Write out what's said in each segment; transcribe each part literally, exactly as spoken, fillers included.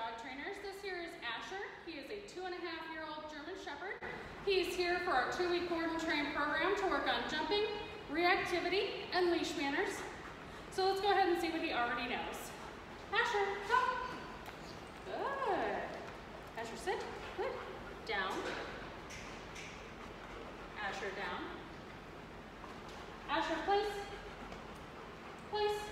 Dog Trainers. This here is Asher. He is a two and a half year old German Shepherd. He's here for our two-week board and train program to work on jumping, reactivity, and leash manners. So let's go ahead and see what he already knows. Asher, come. Good. Asher, sit. Good. Down. Asher, down. Asher, place. Place.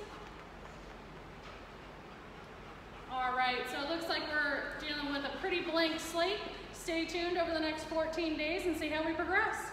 All right, so it looks like we're dealing with a pretty blank slate. Stay tuned over the next fourteen days and see how we progress.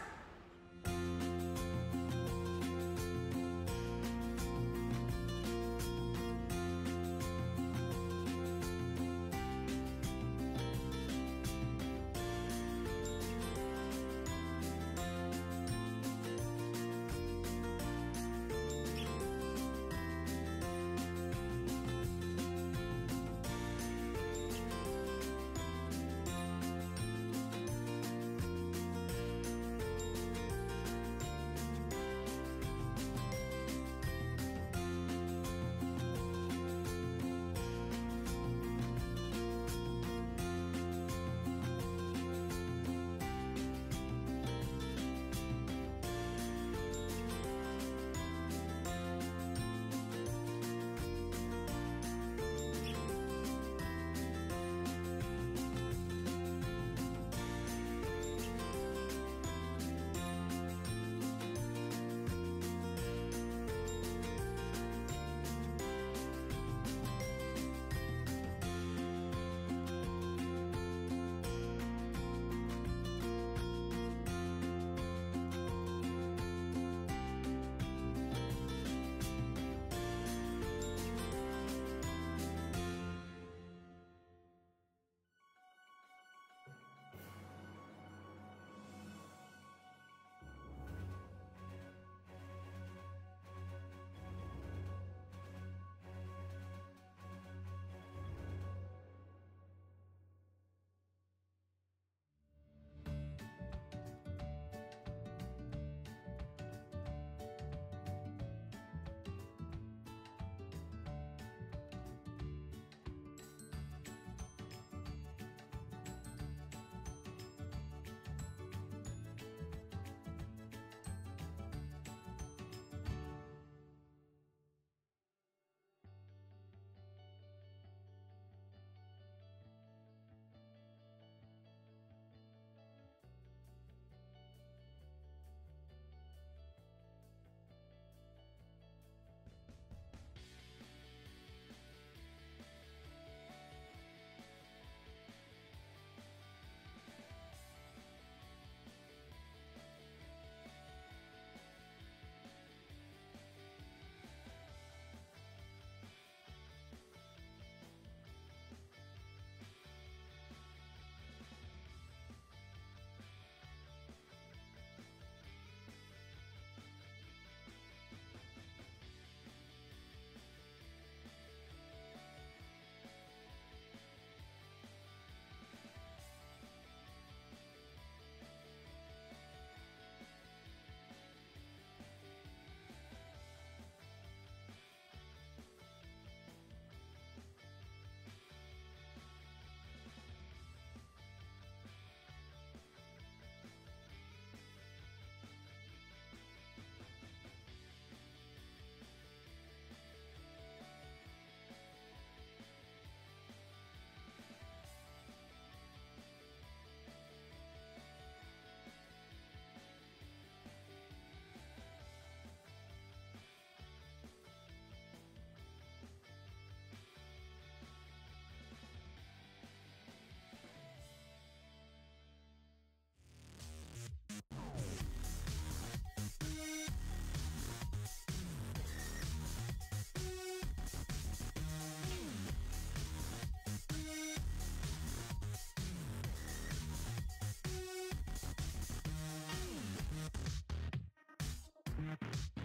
We'll be right back.